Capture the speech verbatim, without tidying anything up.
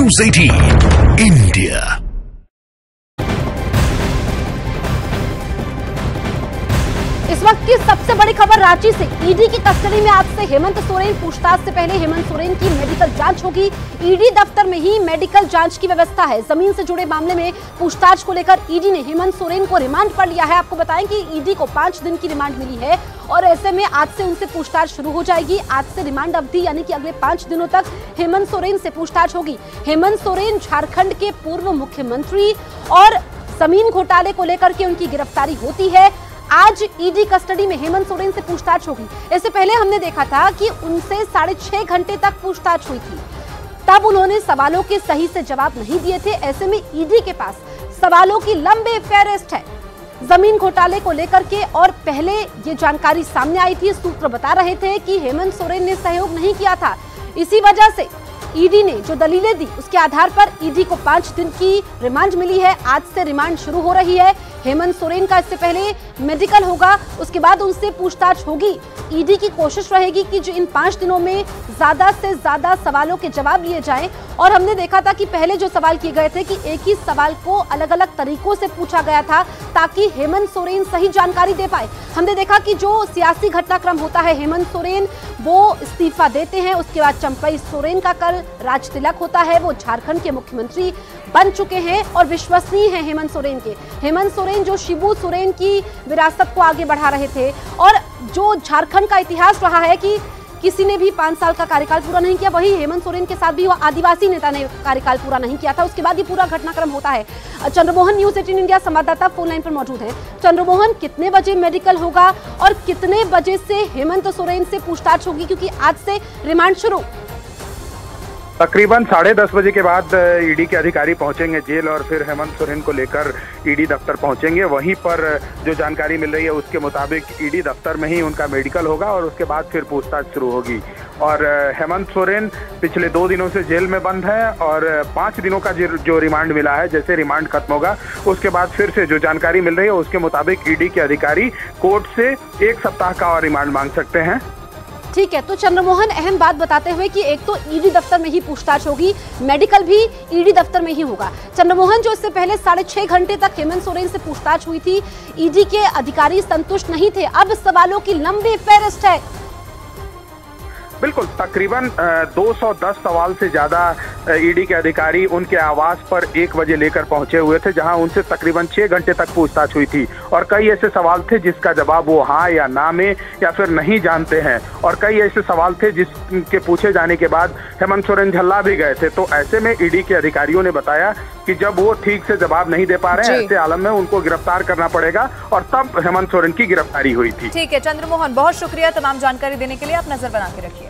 News अठारह India. इस वक्त की सबसे बड़ी खबर रांची से। ईडी की कस्टडी में आज से हेमंत सोरेन। पूछताछ से पहले हेमंत सोरेन की मेडिकल जांच होगी। ईडी दफ्तर में ही मेडिकल जांच की व्यवस्था है। जमीन से जुड़े मामले में पूछताछ को लेकर ईडी ने हेमंत सोरेन को रिमांड पर लिया है। आपको बताएं कि ईडी को पांच दिन की रिमांड मिली है और ऐसे में आज से उनसे पूछताछ शुरू हो जाएगी। आज से रिमांड अवधि यानी कि अगले पांच दिनों तक हेमंत सोरेन से पूछताछ होगी। हेमंत सोरेन झारखंड के पूर्व मुख्यमंत्री और जमीन घोटाले को लेकर के उनकी गिरफ्तारी होती है। आज ईडी कस्टडी में हेमंत सोरेन से पूछताछ होगी। इससे पहले हमने देखा था कि उनसे साढ़े छह घंटे तक पूछताछ हुई थी, तब उन्होंने सवालों के सही से जवाब नहीं दिए थे। ऐसे में ईडी के पास सवालों की लंबी फेहरिस्त है जमीन घोटाले को लेकर के। और पहले ये जानकारी सामने आई थी, सूत्र बता रहे थे कि हेमंत सोरेन ने सहयोग नहीं किया था। इसी वजह से ईडी ने जो दलीलें दी उसके आधार पर ईडी को पांच दिन की रिमांड मिली है। आज से रिमांड शुरू हो रही है। हेमंत सोरेन का इससे पहले मेडिकल होगा, उसके बाद उनसे पूछताछ होगी। ईडी की कोशिश रहेगी कि जो इन पांच दिनों में ज्यादा से ज्यादा सवालों के जवाब लिए जाएं। और हमने देखा था कि पहले जो सवाल किए गए थे कि एक ही सवाल को अलग अलग तरीकों से पूछा गया था ताकि हेमंत सोरेन सही जानकारी दे पाए। हमने देखा कि जो सियासी घटनाक्रम होता है, हेमंत सोरेन वो इस्तीफा देते हैं, उसके बाद चंपई सोरेन का कल राज तिलक होता है। वो झारखंड के मुख्यमंत्री बन चुके हैं और विश्वसनीय हैं हेमंत सोरेन के। हेमंत सोरेन जो शिबू सोरेन की विरासत को आगे बढ़ा रहे थे और जो झारखंड का इतिहास रहा है कि किसी ने भी पांच साल का कार्यकाल पूरा नहीं किया, वही हेमंत सोरेन के साथ भी वो आदिवासी नेता ने कार्यकाल पूरा नहीं किया था। उसके बाद ये पूरा घटनाक्रम होता है। चंद्रमोहन न्यूज़ अठारह इंडिया संवाददाता फोन लाइन पर मौजूद है। चंद्रमोहन, कितने बजे मेडिकल होगा और कितने बजे से हेमंत सोरेन से पूछताछ होगी, क्योंकि आज से रिमांड शुरू? तकरीबन साढ़े दस बजे के बाद ईडी के अधिकारी पहुंचेंगे जेल और फिर हेमंत सोरेन को लेकर ईडी दफ्तर पहुंचेंगे। वहीं पर जो जानकारी मिल रही है उसके मुताबिक ईडी दफ्तर में ही उनका मेडिकल होगा और उसके बाद फिर पूछताछ शुरू होगी। और हेमंत सोरेन पिछले दो दिनों से जेल में बंद है और पाँच दिनों का जो रिमांड मिला है, जैसे रिमांड खत्म होगा उसके बाद फिर से जो जानकारी मिल रही है उसके मुताबिक ईडी के अधिकारी कोर्ट से एक सप्ताह का और रिमांड मांग सकते हैं। ठीक है, तो चंद्रमोहन अहम बात बताते हुए कि एक तो ईडी दफ्तर में ही पूछताछ होगी, मेडिकल भी ईडी दफ्तर में ही होगा। चंद्रमोहन, जो इससे पहले साढ़े छह घंटे तक हेमंत सोरेन से पूछताछ हुई थी, ईडी के अधिकारी संतुष्ट नहीं थे। अब सवालों की लंबी फेहरिस्त है। बिल्कुल, तकरीबन दो सौ दस सवाल से ज्यादा ईडी के अधिकारी उनके आवास पर एक बजे लेकर पहुंचे हुए थे, जहां उनसे तकरीबन छह घंटे तक पूछताछ हुई थी। और कई ऐसे सवाल थे जिसका जवाब वो हाँ या ना में या फिर नहीं जानते हैं, और कई ऐसे सवाल थे जिसके पूछे जाने के बाद हेमंत सोरेन झल्ला भी गए थे। तो ऐसे में ईडी के अधिकारियों ने बताया कि जब वो ठीक से जवाब नहीं दे पा रहे हैं, ऐसे आलम में उनको गिरफ्तार करना पड़ेगा, और तब हेमंत सोरेन की गिरफ्तारी हुई थी। ठीक है चंद्रमोहन, बहुत शुक्रिया तमाम जानकारी देने के लिए। आप नजर बना के रखिए।